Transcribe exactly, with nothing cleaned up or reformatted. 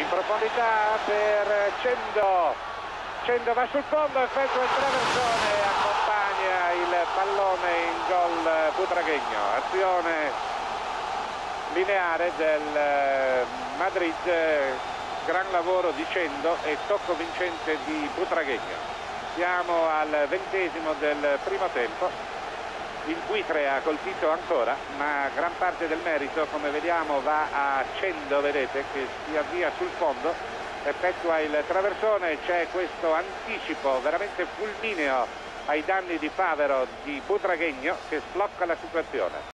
in profondità per Cendo. Cendo va sul fondo, effettua il traversone, accompagna il pallone in gol Butragueño. Azione lineare del Madrid, gran lavoro di Cendo e tocco vincente di Butragueño. Siamo al ventesimo del primo tempo. Il Buitre ha colpito ancora, ma gran parte del merito, come vediamo, va a Cendo, vedete, che si avvia sul fondo, effettua il traversone. C'è questo anticipo veramente fulmineo ai danni di Favero di Butragueño che sblocca la situazione.